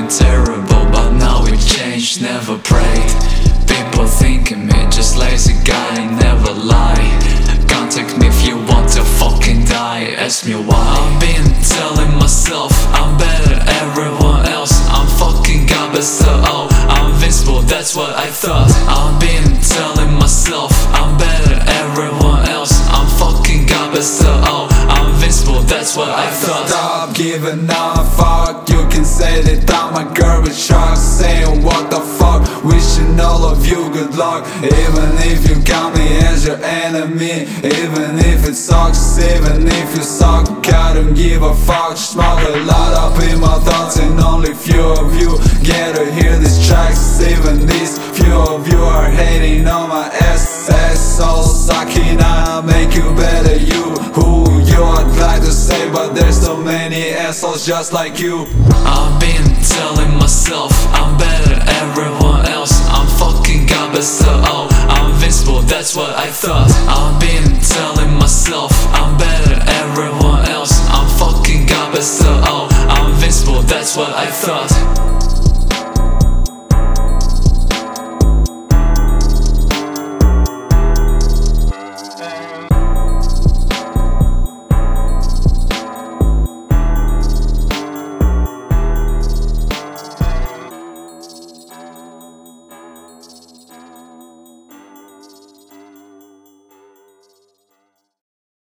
terrible, but now it changed, never prayed. People thinking me just lazy guy, never lie. Contact me if you want to fucking die, ask me why. I've been telling myself I'm better than everyone else. I'm fucking garbage, so oh, I'm invincible, that's what I thought. I've been telling myself I'm better than everyone else. I'm fucking garbage, so oh, I'm invincible, that's what I thought. Stop giving a fuck, you can say that I'm a garbage truck. Saying what the fuck, wishing all of you good luck. Even if you got me as your enemy, even if it sucks, even if you suck, I don't give a fuck. Smoke a lot up in my thoughts, and only few of you get to hear these tracks. Even these few of you are hating on my ass. Asshole sucking, I'll make you better. You, who you, I'd like to say, but there's so many assholes just like you. I've been telling myself I'm better than everyone else. I'm fucking garbage, so oh, I'm invincible, that's what I thought. I've been telling